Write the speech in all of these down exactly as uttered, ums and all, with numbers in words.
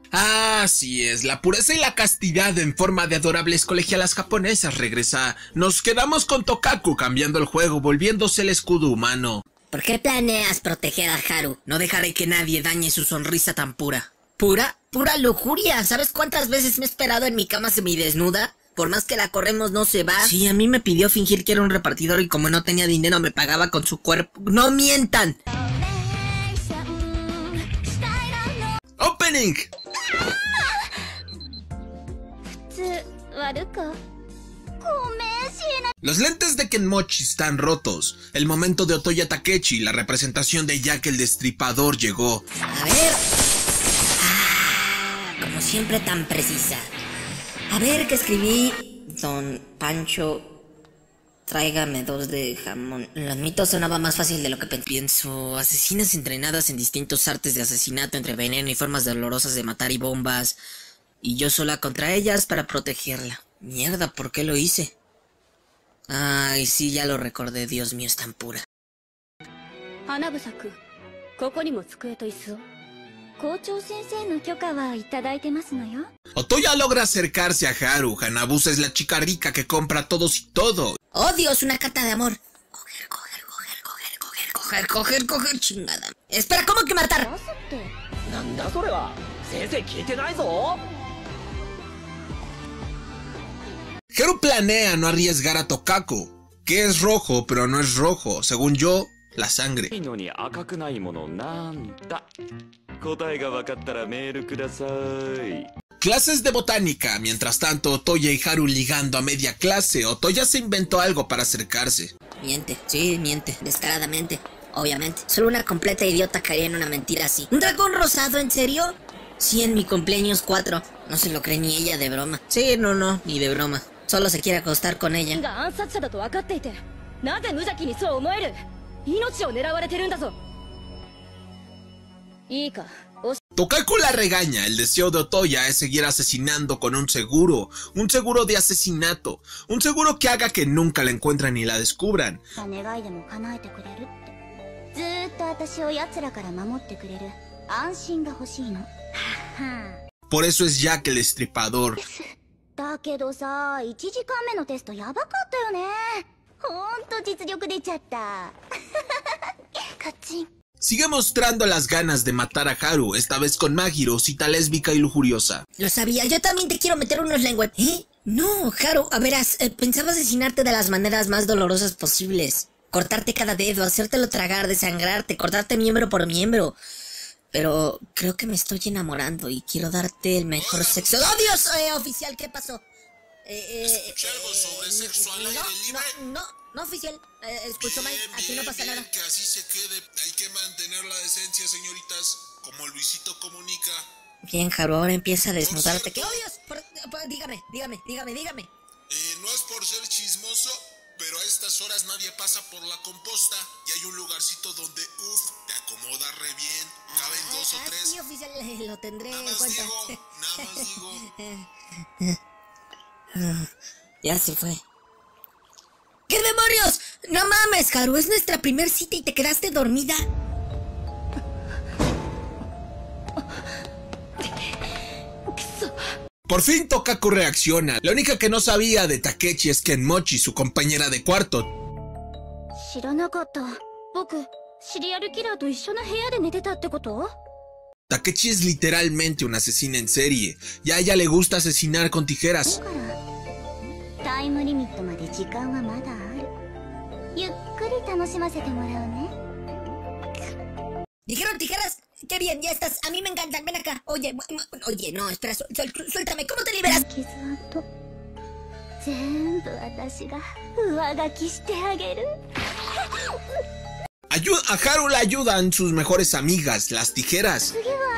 Así es, la pureza y la castidad en forma de adorables colegialas japonesas regresa. Nos quedamos con Tokaku cambiando el juego, volviéndose el escudo humano. ¿Por qué planeas proteger a Haru? No dejaré que nadie dañe su sonrisa tan pura. ¿Pura? Pura lujuria. ¿Sabes cuántas veces me he esperado en mi cama semidesnuda? Por más que la corremos no se va. Sí, a mí me pidió fingir que era un repartidor y como no tenía dinero me pagaba con su cuerpo. ¡No mientan! ¡Opening! Los lentes de Kenmochi están rotos. El momento de Otoya Takechi, la representación de Jack el Destripador llegó. A ver... Ah, como siempre tan precisa. A ver, ¿qué escribí? Don Pancho, tráigame dos de jamón. Los mitos sonaba más fácil de lo que pensé. Pienso, asesinas entrenadas en distintos artes de asesinato entre veneno y formas dolorosas de matar y bombas. Y yo sola contra ellas para protegerla. Mierda, ¿por qué lo hice? Ay, sí, ya lo recordé, Dios mío, es tan pura. Otoya logra acercarse a Haru. Hanabusa es la chica rica que compra todos y todo. ¡Oh, Dios! Una carta de amor. Coger, coger, coger, coger, coger, coger, coger, coger, chingada. Espera, ¿cómo que matar? Haru planea no arriesgar a Tokaku, que es rojo, pero no es rojo. Según yo, la sangre. Clases de botánica. Mientras tanto, Otoya y Haru ligando a media clase. Otoya se inventó algo para acercarse. Miente, sí, miente, descaradamente, obviamente. Solo una completa idiota caería en una mentira así. ¿Un dragón rosado, en serio? Sí, en mi cumpleaños cuatro. No se lo cree ni ella de broma. Sí, no, no, ni de broma. Solo se quiere acostar con ella. Tokaku la regaña. El deseo de Otoya es seguir asesinando con un seguro. Un seguro de asesinato. Un seguro que haga que nunca la encuentren ni la descubran. Por eso es Jack el Destripador. Sigue mostrando las ganas de matar a Haru, esta vez con Majiro, cita lésbica y lujuriosa. Lo sabía, yo también te quiero meter unos lenguas. ¿Eh? No, Haru, a verás, eh, pensaba asesinarte de las maneras más dolorosas posibles. Cortarte cada dedo, hacértelo tragar, desangrarte, cortarte miembro por miembro. Pero creo que me estoy enamorando y quiero darte el mejor sexo. ¡Oh, Dios! Eh, oficial, ¿qué pasó? Eh, eh, ¿Escuché algo sobre eh, sexo al no, aire libre? No, no, no, oficial. Eh, escucho mal, aquí no pasa nada. Que así se quede. Hay que mantener la decencia, señoritas. Como Luisito Comunica. Bien, Haru, ahora empieza a desnudarte. ¿Qué? ¡Oh, Dios! Por, por, dígame, dígame, dígame, dígame. Eh, no es por ser chismoso, pero a estas horas nadie pasa por la composta. Y hay un lugarcito donde, uff, te acomoda re bien. Caben ah, dos ah, o tres. Sí, oficial, lo tendré nada en más cuenta. Digo, nada más digo. Ya se fue. ¿Qué demonios? No mames, Haru, es nuestra primer cita y te quedaste dormida. Por fin Tokaku reacciona. La única que no sabía de Takechi es Kenmochi, su compañera de cuarto. Takechi es literalmente una asesina en serie, y a ella le gusta asesinar con tijeras. ¿Dijeron tijeras? ¡Qué bien! ¡Ya estás! ¡A mí me encantan! ¡Ven acá! Oye, oye, no, espera, su, su, suéltame. ¿Cómo te liberas? Ayuda, a Haru la ayudan sus mejores amigas, las tijeras.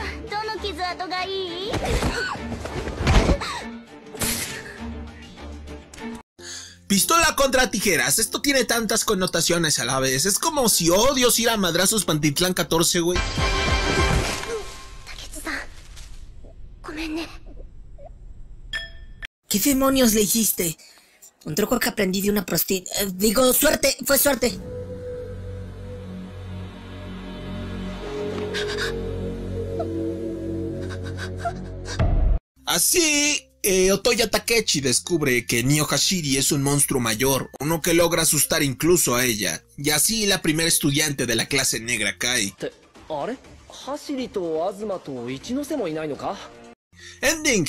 Pistola contra tijeras. Esto tiene tantas connotaciones a la vez. Es como si, oh Dios, ir a madrazos Pantitlán catorce, güey. ¿Qué demonios le hiciste? Un truco que aprendí de una prostituta. Eh, digo, suerte, fue suerte. Así, eh, Otoya Takechi descubre que Nio Hashiri es un monstruo mayor, uno que logra asustar incluso a ella, y así la primera estudiante de la clase negra cae. Ending.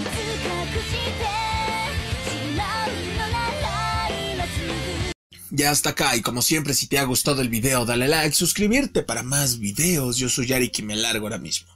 Ya hasta acá, y como siempre, si te ha gustado el video dale like, suscribirte para más videos. Yo soy Yarik y me largo ahora mismo.